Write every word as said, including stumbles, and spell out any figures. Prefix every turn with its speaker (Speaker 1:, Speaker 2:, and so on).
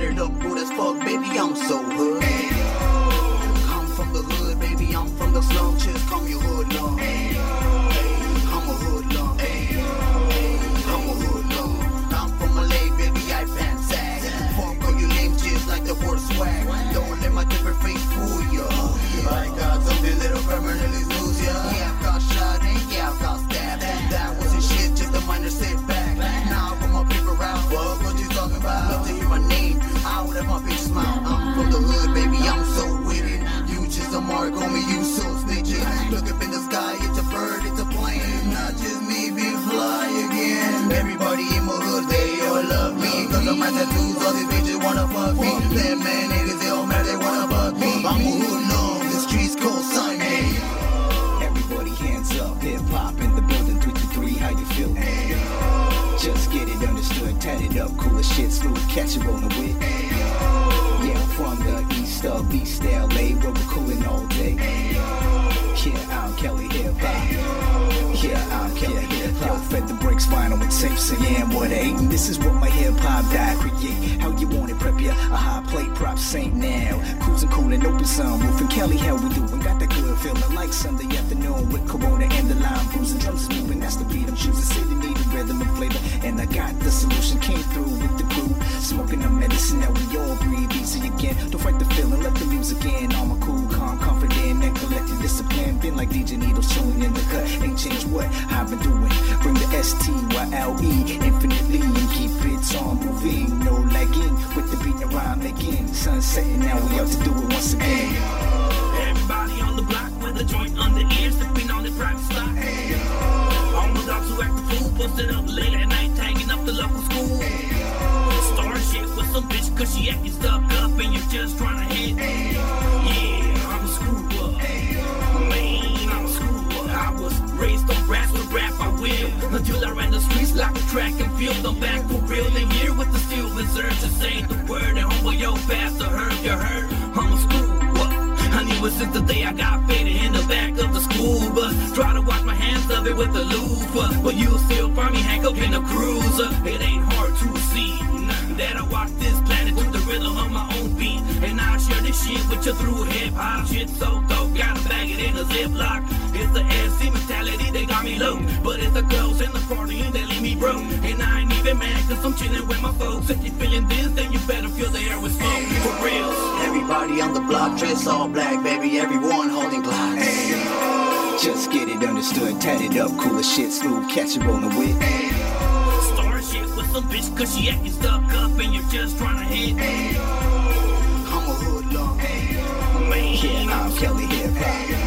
Speaker 1: tattered up, good as fuck, baby, I'm so hood. I'm from the hood, baby, I'm from the slum, just call me a hoodlum. I'm a hoodlum. I'm a hoodlum. I'm from L A, baby, I pants sag. Fuck all you names just like the word swag. Don't let my different face fool ya. I got something that'll permanently lose ya. Yeah, I got shot and yeah, I got stabbed. That wasn't shit, just a minor setback. Now I put my paper out, fuck what you talking about? Love to hear my name, I would have my big smile. I'm from the hood, baby, I'm so with it. You just a mark on me, you so snitching. Look up in the sky, it's a bird, it's a plane. Not just me, be fly again. Everybody in my hood, they all love me. Cause of my tattoos, all these bitches wanna fuck me. That man, niggas, they all mad, they wanna bug me. I'm a hoodlum, the streets co-sign me.
Speaker 2: Everybody hands up, hip-hop in the building, three two three, how you feel? Just get it understood, tatted up, cool as shit, smooth, catch it rolling with. Yeah, I'm from the east of East L A, where we're coolin' all day. Yeah, I'm Kelly Hip-Hop. Yeah, I'm Kelly Hip-Hop. Yo, fed the brakes, final and safe, so yeah, I'm what I ate. And this is what my hip-hop died create. How you want it, prep ya, a high plate, prop saint now. Cruising cool and open sunroof, and Kelly, how we doing? Got that good feeling like Sunday afternoon with Corona and the lime bruising. Drums is moving, that's the beat I'm choosing. City need a rhythm and flavor, and I got the solution. Came through with the crew, smoking the medicine that we all breathe easy again. Don't fight the feeling, let the music in. All my cool, calm, confident, and collected discipline. Been like D J Needles chewing in the cut, ain't changed what I've been doing. Bring the S T Y L E infinitely and keep it on moving. No lagging with the beat and rhyme again. Sun setting, now we out to do it once again.
Speaker 3: Everybody on the block with a joint on the ear, sipping on the private stock. All the dogs who act the fool, posted up late at night, tagging up the local school. Start shit with some bitch cause she acting stuck up and you're just trying to hit. Yeah, I'm a screw up. Man, I'm a screw up. I was raised on brass with rap, I will. Until I ran the streets like a track and field. I'm back for real and here with the steel reserve to say the word and humble your pastor heard you heard. I'm a screw up. I knew it since the day I got faded in the back of the school bus. Try to wash my hands of it with the loofah, but you'll still find me handcuffed in a cruiser. It ain't hard to see that I walk this planet to the rhythm of my own beat. And I share this shit with you through hip-hop. Shit so dope, gotta bag it in a ziplock. It's the S C mentality, they got me low. But it's the girls and the party and they leave me broke. And I ain't even mad cause I'm chillin' with my folks. If you feeling this, then you better feel the air with smoke. For real.
Speaker 1: Everybody on the block, dress all black, baby, everyone holding blocks.
Speaker 2: Just get it understood, tatted up, cool as shit, smooth, catch it rolling with.
Speaker 3: Start shit with some bitch cause she acting stuck up and you're just trying to hit.
Speaker 1: I'm a hoodlum.
Speaker 3: Man,
Speaker 2: Yeah, I'm Kelly Hip-Hop.